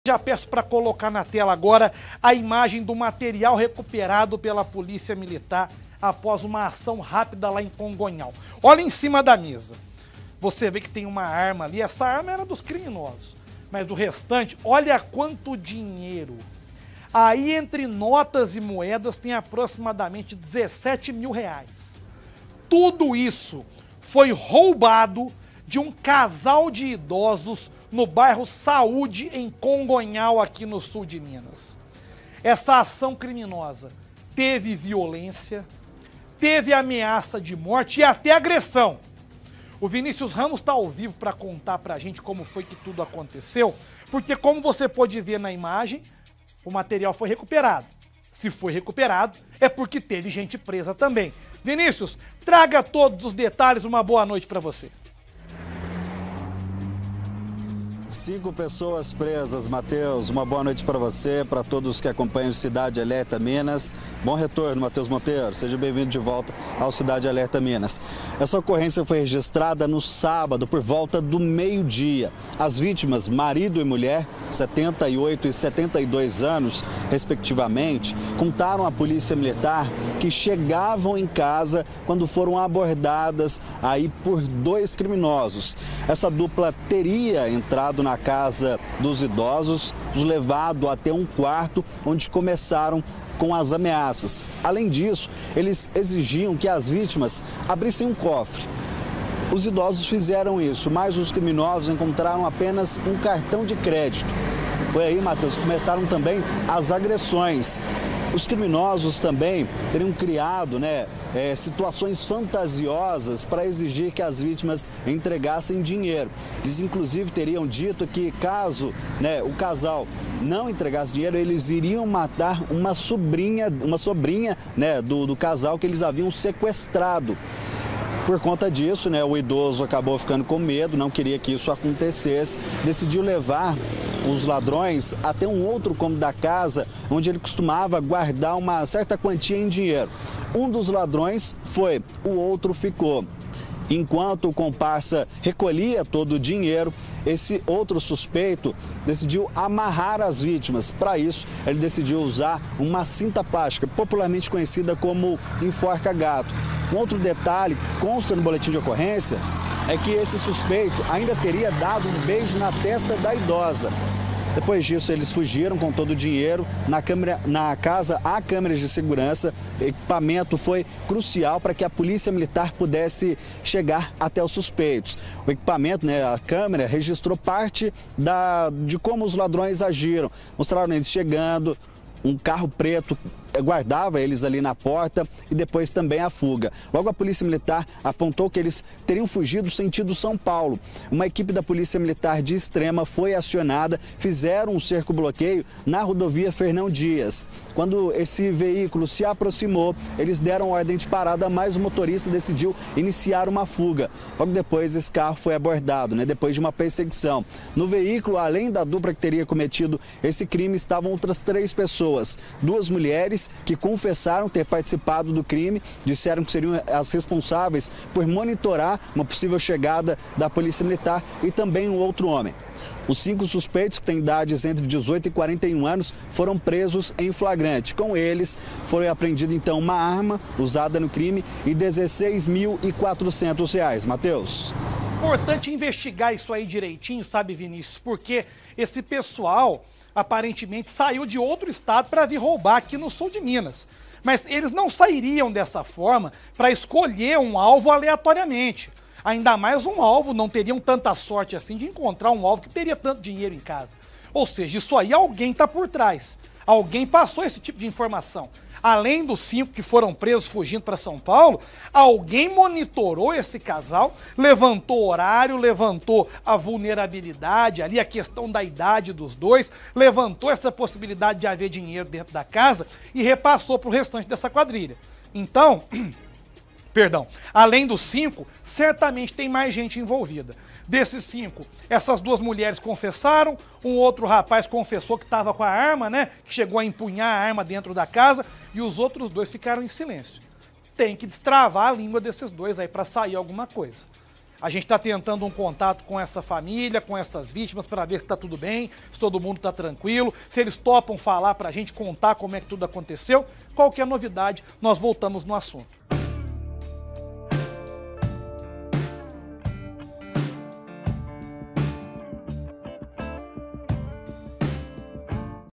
Já peço para colocar na tela agora a imagem do material recuperado pela Polícia Militar após uma ação rápida lá em Congonhal. Olha em cima da mesa. Você vê que tem uma arma ali. Essa arma era dos criminosos. Mas do restante, olha quanto dinheiro. Aí entre notas e moedas tem aproximadamente 17 mil reais. Tudo isso foi roubado de um casal de idosos no bairro Saúde, em Congonhal, aqui no sul de Minas. Essa ação criminosa teve violência, teve ameaça de morte e até agressão. O Vinícius Ramos está ao vivo para contar para a gente como foi que tudo aconteceu, porque como você pode ver na imagem, o material foi recuperado. Se foi recuperado, é porque teve gente presa também. Vinícius, traga todos os detalhes, uma boa noite para você. 5 pessoas presas, Matheus. Uma boa noite para você, para todos que acompanham Cidade Alerta Minas. Bom retorno, Matheus Monteiro. Seja bem-vindo de volta ao Cidade Alerta Minas. Essa ocorrência foi registrada no sábado, por volta do meio-dia. As vítimas, marido e mulher, 78 e 72 anos, respectivamente, contaram à Polícia Militar que chegavam em casa quando foram abordadas aí por 2 criminosos. Essa dupla teria entrado na casa dos idosos, os levado até um quarto onde começaram com as ameaças. Além disso, eles exigiam que as vítimas abrissem um cofre. Os idosos fizeram isso, mas os criminosos encontraram apenas um cartão de crédito. Foi aí, Matheus, que começaram também as agressões. Os criminosos também teriam criado, situações fantasiosas para exigir que as vítimas entregassem dinheiro. Eles, inclusive, teriam dito que caso o casal não entregasse dinheiro, eles iriam matar uma sobrinha do casal que eles haviam sequestrado. Por conta disso, o idoso acabou ficando com medo, não queria que isso acontecesse, decidiu levar os ladrões até um outro cômodo da casa, onde ele costumava guardar uma certa quantia em dinheiro. Um dos ladrões foi, o outro ficou. Enquanto o comparsa recolhia todo o dinheiro, esse outro suspeito decidiu amarrar as vítimas. Para isso, ele decidiu usar uma cinta plástica, popularmente conhecida como enforca-gato. Um outro detalhe que consta no boletim de ocorrência é que esse suspeito ainda teria dado um beijo na testa da idosa. Depois disso, eles fugiram com todo o dinheiro. Na casa há câmeras de segurança. O equipamento foi crucial para que a Polícia Militar pudesse chegar até os suspeitos. O equipamento, a câmera, registrou parte de como os ladrões agiram. Mostraram eles chegando, um carro preto guardava eles ali na porta e depois também a fuga. Logo, a Polícia Militar apontou que eles teriam fugido sentido São Paulo. Uma equipe da Polícia Militar de Extrema foi acionada, fizeram um cerco-bloqueio na rodovia Fernão Dias. Quando esse veículo se aproximou, eles deram ordem de parada, mas o motorista decidiu iniciar uma fuga. Logo depois, esse carro foi abordado, depois de uma perseguição. No veículo, além da dupla que teria cometido esse crime, estavam outras 3 pessoas, 2 mulheres que confessaram ter participado do crime, disseram que seriam as responsáveis por monitorar uma possível chegada da Polícia Militar, e também um outro homem. Os 5 suspeitos, que têm idades entre 18 e 41 anos, foram presos em flagrante. Com eles, foi apreendida então uma arma usada no crime e R$ 16.400. Matheus. Importante investigar isso aí direitinho, sabe, Vinícius? Porque esse pessoal aparentemente saiu de outro estado para vir roubar aqui no sul de Minas. Mas eles não sairiam dessa forma para escolher um alvo aleatoriamente. Ainda mais um alvo, não teriam tanta sorte assim de encontrar um alvo que teria tanto dinheiro em casa. Ou seja, isso aí alguém está por trás. Alguém passou esse tipo de informação. Além dos 5 que foram presos fugindo para São Paulo, alguém monitorou esse casal, levantou horário, levantou a vulnerabilidade ali, a questão da idade dos dois, levantou essa possibilidade de haver dinheiro dentro da casa e repassou para o restante dessa quadrilha. Então, além dos 5, certamente tem mais gente envolvida. Desses 5, essas 2 mulheres confessaram, um outro rapaz confessou que estava com a arma, que chegou a empunhar a arma dentro da casa, e os outros 2 ficaram em silêncio. Tem que destravar a língua desses 2 aí para sair alguma coisa. A gente está tentando um contato com essa família, com essas vítimas, para ver se está tudo bem, se todo mundo está tranquilo, se eles topam falar para a gente, contar como é que tudo aconteceu. Qualquer novidade, nós voltamos no assunto.